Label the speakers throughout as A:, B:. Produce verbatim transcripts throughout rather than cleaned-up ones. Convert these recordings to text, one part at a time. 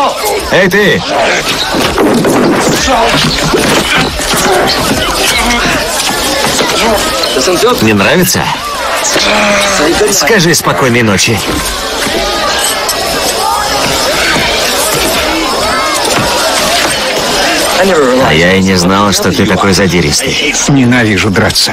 A: Эй, ты! Не нравится? Скажи спокойной ночи. А я и не знал, что ты такой задиристый.
B: Ненавижу драться.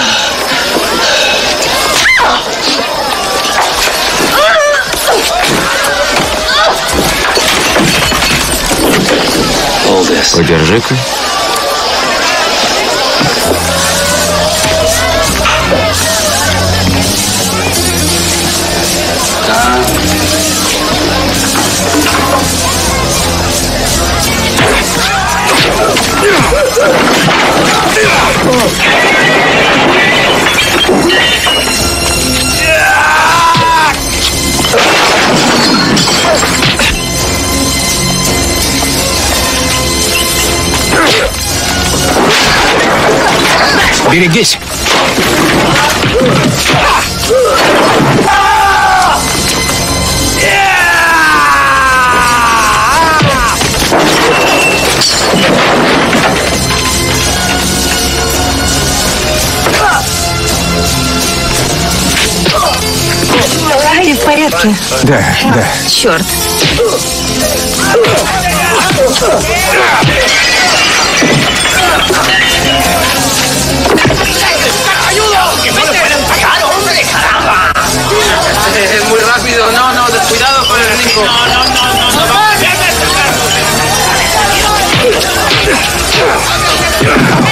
A: Подержи-ка.
B: Берегись!
C: Ты в порядке?
B: Да, да.
C: Черт.
D: Muy rápido, no, no, descuidado con el rico. No, no, no, no, no.